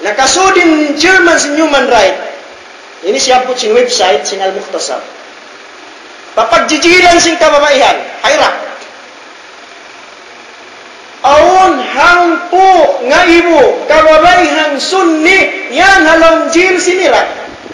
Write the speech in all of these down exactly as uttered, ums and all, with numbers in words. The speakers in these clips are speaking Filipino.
nakasudin German sin human right. Ini siya po sin website, sin al-Mukhtasar. Papagjijilan sin kababaihan, hayrak. Aun hang po nga ibo, kababaihang sunni, yan halong jil sinirak.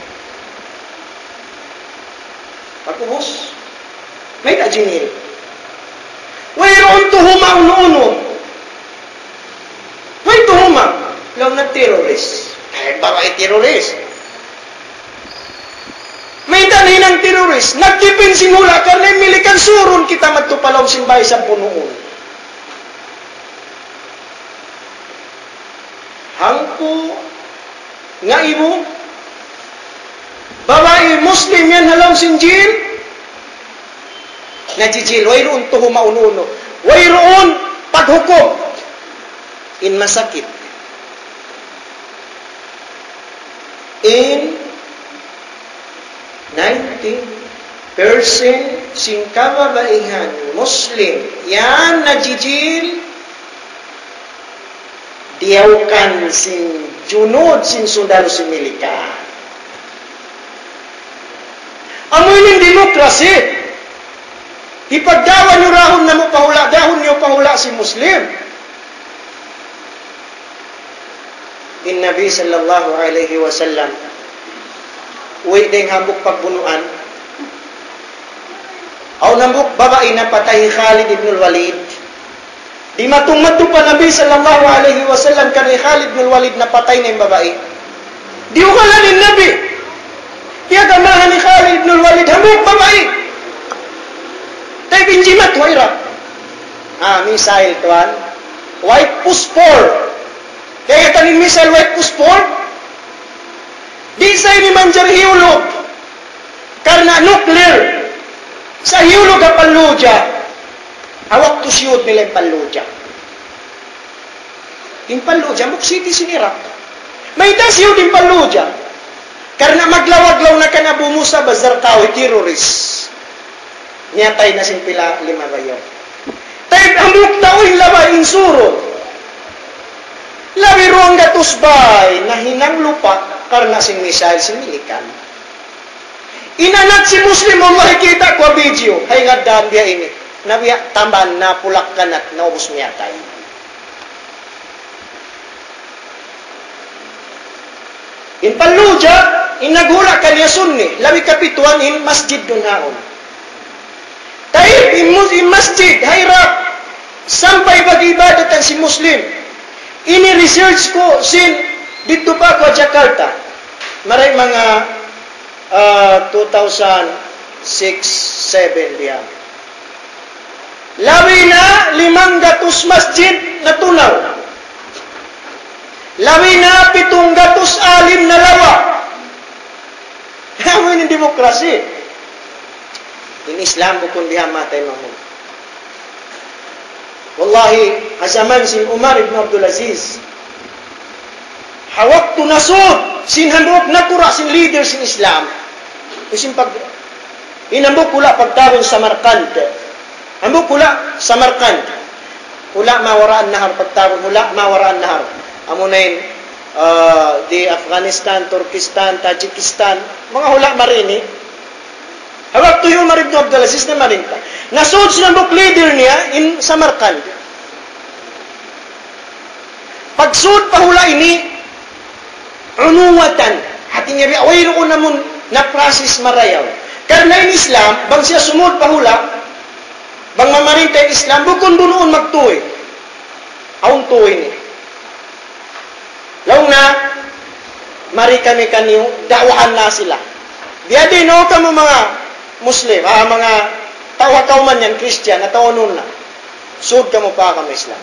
Pagkubos, may tajinil. Wayroon tuhuma uno-uno. Way tuhuma, lang na terrorist. Kahit babae terrorist. May naninang terrorist. Nagkipin simula karena milikan surun kita magtupalaw simbay sa punuon. Hangpo nga ibo babae Muslim yan halang sinjil najijil. Wayroon tuhuma uno-uno. Wayroon paghukom in masakit. In ninety percent sing kababaihan Muslim yan najijil diawkan sing junod sing sundalo si milika. Amoy ng demokrasi ipagdawan nyo rahon na mo pahula dahon nyo pahula si Muslim. In Nabi sallallahu alaihi wasallam uwi ding hambuk pagbunuan aw nambuk babae na patay Khalid ibn al-Walid. Di matung-matu pa Nabi sallallahu alaihi wasallam kanay Khalid ibn al-Walid na patay na yung babae. Di ukala ni Nabi. Kaya gamahan ni Khalid ibn al-Walid hambuk babae. Tayo binjimat waira. Ah, missile tuan. White puspor. Kaya tanin missile white puspor. Di sa ini manjar hiulog. Karena nuklear. Sa hiulog ang paluja. Awak tu siyod nila yung paluja. Yung paluja, muksiti sinira. May da siyod yung paluja. Karena maglawaglaw na ka na bumusa bazar tawi terrorist. Nyatay na sin pila lima bayo. Tayo amuk tawi labay insuro. Labi ruang gatusbay na hinang lupa karena sing misal sing milikan. Inanat si Muslim mo makikita ko video. Hay nga dan dia ini. Nabiya tamban na pulak kanat na ubos miyatay. In Paluja, inagula kaniya sunni. Labi kapituan in masjid dunhaon. Taib in masjid, hayrap. Sampai bag-ibadatan si Muslim. Ini research ko sin dito pa ko Jakarta. Maray mga uh, two thousand six, seven diyan. Labi na limang gatus masjid na tunaw. Labi na pitong gatus alim na lawa. Hamin yung demokrasi. In Islam bukun diha matay mamon. Wallahi, azaman sin Umar ibn Abdul Aziz. Hawak tu nasud sin handok natura sin leader sin Islam. Isin pag inambok pula pagtawon sa Markaz. Ambok pula sa Markaz. Pula mawaraan nahar pagtawon, pula mawaraan nahar. Amunain uh, di Afghanistan, Turkistan, Tajikistan, mga hula marini. Hawak to yung Umar ibn Abdul Aziz na marinta. Nasud sa book leader niya in Samarkand. Pagsud pahula ini, unuwatan. Hati niya biaway ko namun na process marayaw. Karena in Islam, bang siya sumud pahula, bang mamarinta in Islam, bukon bunuon magtuwi. Aun tuwi ni. Law na, mari kami kaniyo, dakwaan na sila. Diya din o ka mo mga Muslim, ah, mga tawa-taw man yan, Christian, at tawanon na. Sud ka mo pa kami Islam.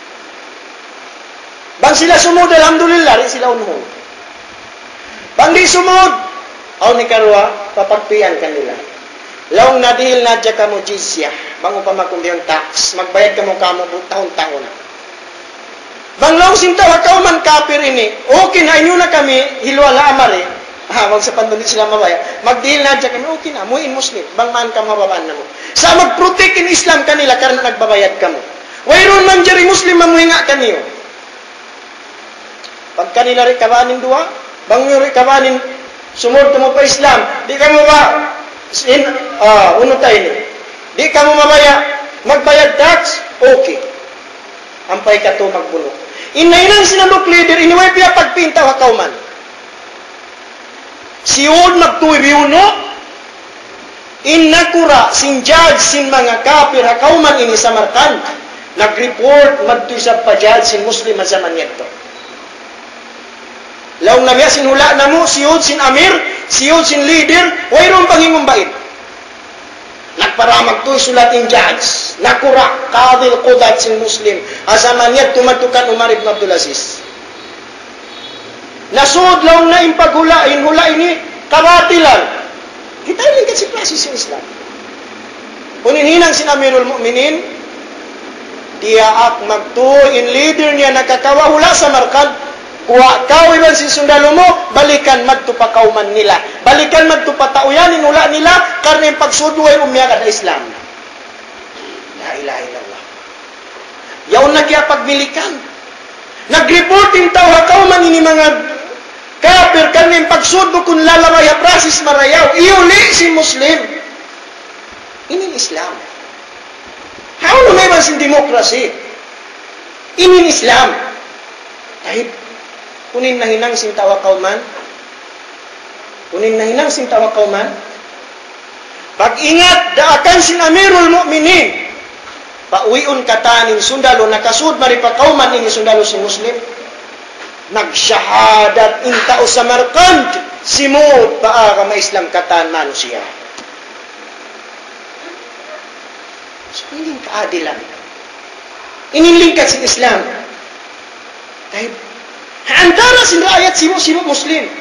Bang sila sumud, alhamdulillah, rin sila unhong. Bang di sumud, aw ni karua, papagpian kanila. Law na dihil na dya ka mo jizya, bang upamakundi yung tax, magbayad ka mo ka mo taon-taon na. Bang law sintawa-taw man kapir ini, okay na inyo na kami, hilwala amari, ha, wag sa pandunit sila mabaya. Magdihil na dyan kami, okay na, muin Muslim. Bang man ka mababaan na mo. Sa mag-protect in Islam kanila, karena nagbabayad ka mo. Wayron man dyan Muslim mamuhinga kaniyo. Pagka nila rin kabanin duwa, bang rin kabanin, sumurto mo pa Islam, di ka mo ba, in, uh, uno tayo ni, di ka mo mamaya, magbayad tax, okay. Ampay ka to magbulok. Inainang sinamok leader, iniway piya pagpinta wa kauman. Siyon magtuwi no, innakura, sin judge, sin mga kapir, hakauman ini sa Markaz, nag-report, magtuwi sa pa-judge, sin Muslim sa manyeto. Laong na sin hula na mo, siyod sin amir, siyod sin leader, wayrong pangingong bait. Nagparamag to'y sulating judge, nakura, kadil, kudat sin Muslim, asaman niya tumatukan Umar ibn Abdulaziz. Nasud laong na impaghula, inhula ini, kabatilan. Kita rin kasi klase sin Islam. Uninhinang sin Amirul Mu'minin, diya ak magtuoy in leader niya nakakawahula sa Markaz, kuha kaw iban si sundalo mo, balikan magtupakauman nila. Balikan magtupatauyanin ula nila, karena yung pagsuduay umiyagad na Islam. La ilaha illallah. Yaon na kaya pagmilikan. Nag-reporting tao hakauman ini mga kafir, karena yung pagsudo kung lalaway prasis marayaw. Iuli si Muslim. Ini Islam. How no may man sin demokrasi? Ini Islam. Kahit kunin nahinang sin tawa kauman, kunin nahinang sin tawa kauman, pag-ingat, daakan sin Amirul Mu'minin, pauwiun katanin sundalo, nakasud maripa kauman ini sundalo si Muslim, nagsyahadat intao sa Markaz, simut paa ka ma-Islam katan manusia. So, hindi kaadilan. Inilingkat sin Islam. Kahit antara sin rakyat sino-sino Muslim.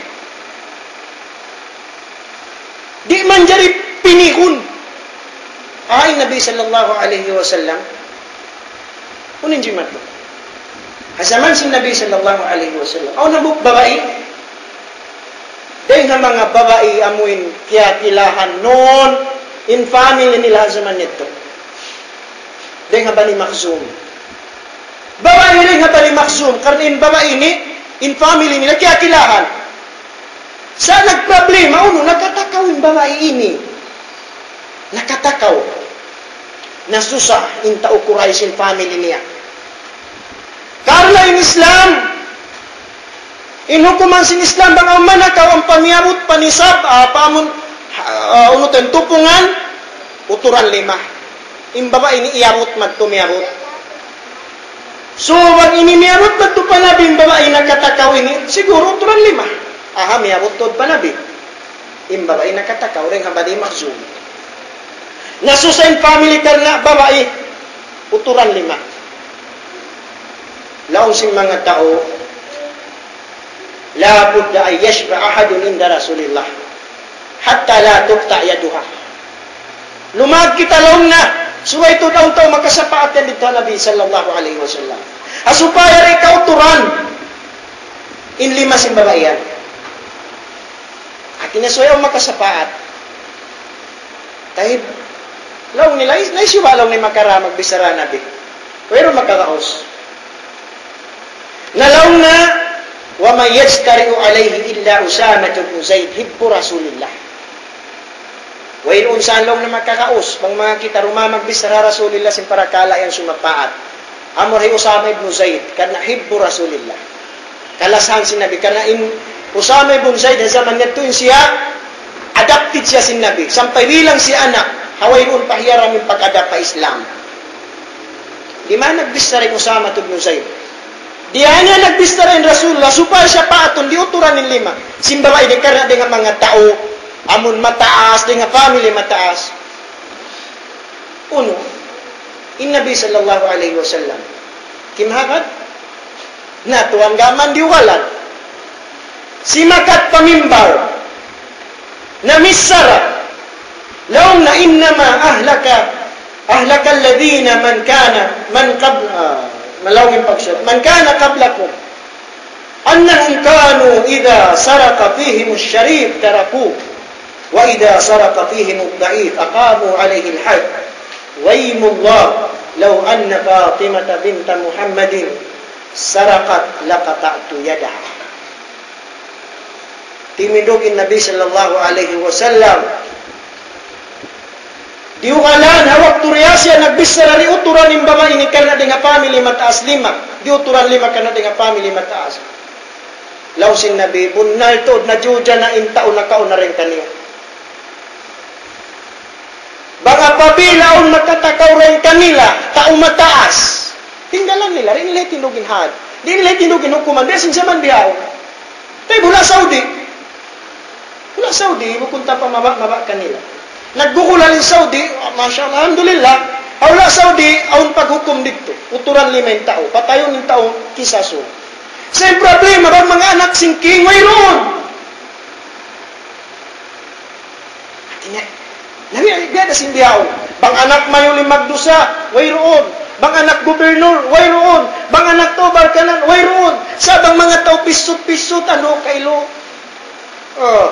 Di man jari pinihun. Ay Nabi sallallahu alaihi wasallam. Kunin jimat mo. Asaman sin Nabi sallallahu alaihi wasallam. Aw nabuk babae. Dahil nga mga babae amuin kaya kilahan noon in family nila zaman nito. Dahil nga bani maksum. Babae rin nga bani maksum. Karena in babae ini in family nila, kaya kilahan. Sa nagproblema, uno, nakatakaw yung babae ini. Nakatakaw. Nasusa, in taukuray sin family niya. Karla in Islam, in hukuman sin Islam, bang ang manakaw, ang pamiyabot, panisab, uh, pamon, uh, uno ten tupungan, uturan lima. In babae ni iyabot, magtumiyabot. So, wag ini miyabot na ito panabi yung babae nakatakaw ini, siguro uturan lima. Aha, miyabot ito panabi. Yung babae nakatakaw, rin habadi makzum. Nasusain family ka na babae, uturan lima. Laong sing mga tao, la budda ay yashba ahadun inda Rasulillah. Hatta la tukta yaduha. Lumag kita laong na, suway ito daw tayo makasapaat yan dito Nabi sallallahu alaihi wasallam. Asupaya rin kauturan in lima sin babayan. At inasuyaw makasapaat. Tahib, law nila, naisiwa law ni makaramag bisara Nabi. Pero makakaos. Nalaw na, wa may yajtari'u alayhi illa Usama ibn Zaid, hibbu Rasulillah. Wain unsan long na makakaos, bang mga kita rumamag bisara Rasulillah sin parakala yang sumapaat. Amor hay Usama ibn Zaid, kana hibbu Rasulillah. Kalasan sin Nabi, kana in Usama ibn Zaid, zaman niya tuin siya, adapted siya sin Nabi. Sampai bilang si anak, haway noon pahiyaram yung pag-adapt pa Islam. Di man nagbisara yung Usama ibn Zaid. Di hanya nagbisara yung Rasulullah, supaya siya paatun, di uturan ng lima. Simbawa, hindi ka na dengan mga tao, amun mataas, dengan family mataas. Uno, in Nabi sallallahu alaihi wasallam, kimhakat, na tuwang gaman diwalan, si makat pamimbar, na misara, laong na innama ahlaka, ahlaka alladhina man kana, man qabla, malawing pagsyat, man kana qablakum, annahum kanu idha saraka fihim al-sharif tarakuh, wa idha saraka fihim al-da'if aqamu alayhi al-hadd. Waymullah law anna Fatimata binta Muhammadin sarakat laqata'tu yadaha. Timidogin Nabi sallallahu alaihi wasallam. Diukalan hawak turyasya nagbisara ri uturan ng babae ni kana dengan family mataas lima. Diuturan lima kana dengan family mataas. Lausin Nabi bunnal to na juja na intao na kaon na rin kaniya. Baka pabilaon makatakaw rin kanila tao mataas. Tinggalan nila rin nila tinugin had. Di nila tinugin hukuman besin zaman biyaw. Tay bula Saudi. Bula Saudi bukunta pa mabak mabak kanila. Naggukulan in Saudi, oh, masyaallah, alhamdulillah, awla Saudi, aun paghukom dito. Uturan lima yung tao, patayon yung tao, kisaso. Sa problema, bang mga anak singking, mayroon. Tingnan, nabi, biya na simbiyaw. Bang anak mayo limagdusa, mayroon. Bang anak gobernur, mayroon. Bang anak to, barkanan, mayroon. Sa bang mga tao, pisut-pisut, ano, kailo. Oh.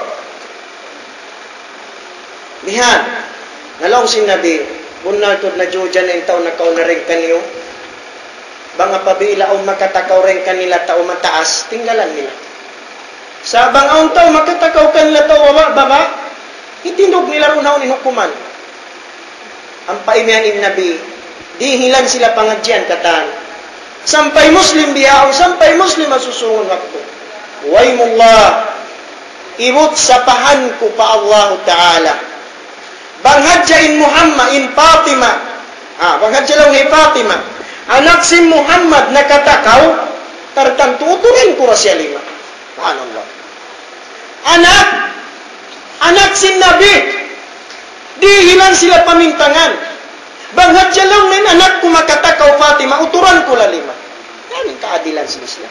Lihan, nalong si Nabi, bunal to na Diyo dyan ang tao na kao na rin kaniyo. Banga pabila o makatakaw rin kanila tao mataas, tinggalan nila. Sa bang ang tao makatakaw kanila tao baba, baba itindog nila runaw ni hukuman. Ang paimihan ni Nabi, dihilan sila pangadyan katan. Sampay Muslim biyaw, sampay Muslim masusungon wakto. Waymullah, ibut sapahan ko pa Allah Ta'ala. Banghadja in Muhammad in Fatima. Ah, banghadja lang ni Fatima. Anak si Muhammad nakatakaw, tartang tuturin ko rasya lima. Subhanallah. Anak, anak si Nabi, dihilan sila pamintangan. Banghadja lang nin anak ko makatakaw Fatima, uturan ko la lima. Yan ang kaadilan sa Islam.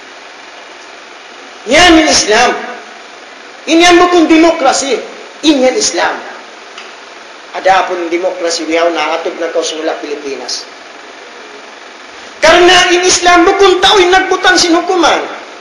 Yan ang Islam. Inyan mo kung demokrasi. Inyan Islam. Ada pun demokrasi biyaw na atog na kausula Pilipinas. Karena in Islam bukun tao'y nagbutang sinukuman.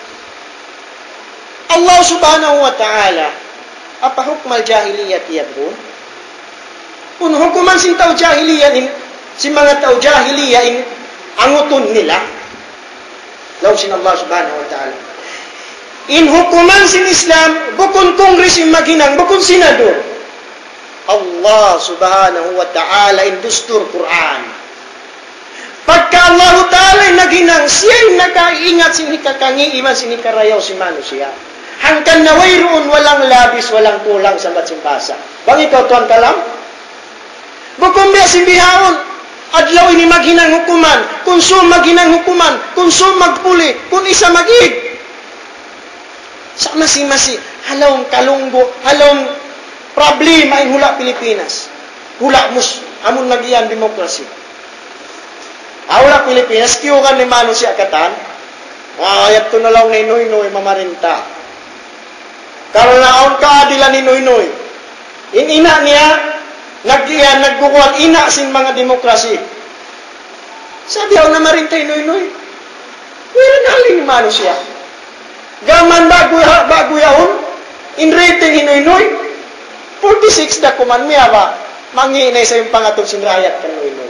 Allah subhanahu wa ta'ala apa hukmal jahiliyat yabun? Kung hukuman sin tao jahiliya in, si mga tao jahiliya in anguton nila. Law sin Allah subhanahu wa ta'ala. In hukuman sin Islam bukun kongres in maghinang, bukun senador. Allah subhanahu wa ta'ala in dustur Qur'an. Pagka Allah ta'ala naghinang, siya'y nakaingat sinikakakangi iman sinikarayaw si manusia. Hangkan na wayroon walang labis, walang kulang sa matsimbasa. Bang ikaw tuan kalam? Bukong biya si bihaon, adlaw ini maghinang hukuman, kung sum maghinang hukuman, kung sum magpuli, kung isa magig. Sa masi-masi, halawang kalunggo, halawang problema ay hula Pilipinas. Hula mus, amon nagiyan demokrasi. Hula Pilipinas, kiyukan ni Mano siya katan. Ayat ko na lang na inoy-inoy, mamarinta. Karoon na aon kaadilan ni inoy-inoy. Inina niya, nagiyan, nagkukuhan, ina sin mga demokrasi. Sabi ako na marinta inoy-inoy. Wala na alin ni Mano siya. Gaman bago, bago yaon, in rating inoy-inoy. forty-six na kuman miya ba, manginay sa yung pangatong sinrayat ka noy-noy.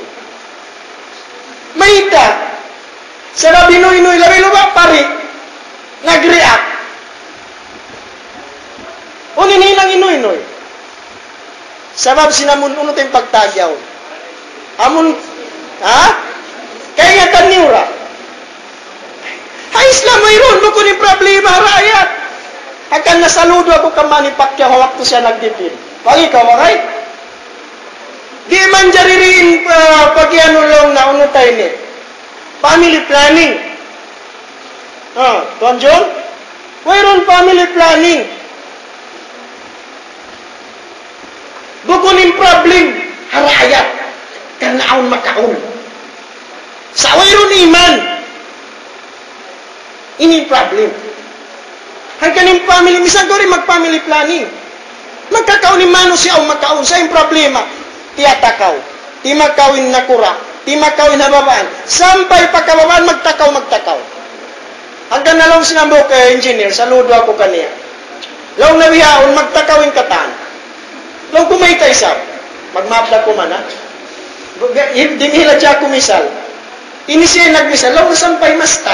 MAYTA, sarabi noy-noy, labilo ba, pari, nag-react. Uninhinang inoy-noy. Sabab sinamun, uno tayong pagtagyaw. Amon, ha? Kaya nga taniura. Ha, Islam mayroon, bukod yung problema, rayat. Akan nasaludo ako kamani pakya hawak to siya nagdipin. Pagi ka wakay? Di man jaririn uh, pagyanulong na unutay ni. Family planning. Ah, Tuan John? Mayroon family planning. Bukunin problem harayat karena aun makaun. Sa mayroon iman. Ini problem. Hanggang yung family, misang ko rin mag-family planning. Magkakaon ni Mano siya o magkaon. Sa yung problema, tiyatakaw. Di magkawin na kura. Di magkawin na babaan. Sampay pagkababaan, magtakaw, magtakaw. Hanggang na lang sinambo kay engineer, saludo ako kaniya. Long nabihaon, magtakawin katan. Long kumayta isa, magmapla ko man ha. Dinihila siya kumisal. Ini siya nagmisal, long nasampay masta.